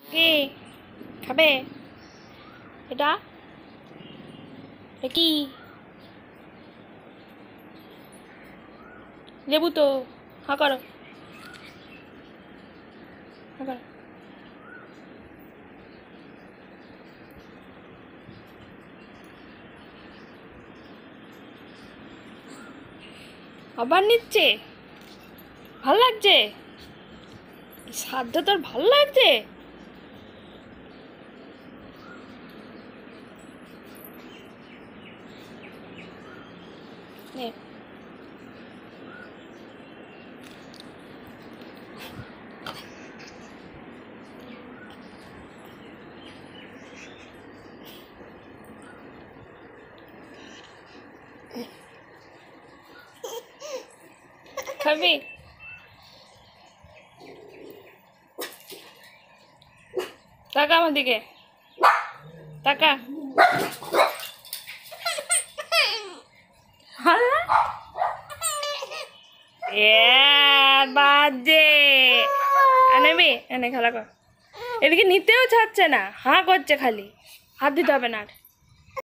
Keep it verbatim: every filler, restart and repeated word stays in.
কি খাবে এটা? কি লেবু তো? হা করো, হা করো। আবার নিচ্ছে? ভাল লাগছে? সাধ্য তোর ভাল লাগছে? নে খাবি? তাকা আমার দিকে, তাকা। বাজে নেবি, এনে খেলা কর। এদিকে নিতেও চাচ্ছে না, হাঁ করছে খালি। হাত দিতে হবে না আর।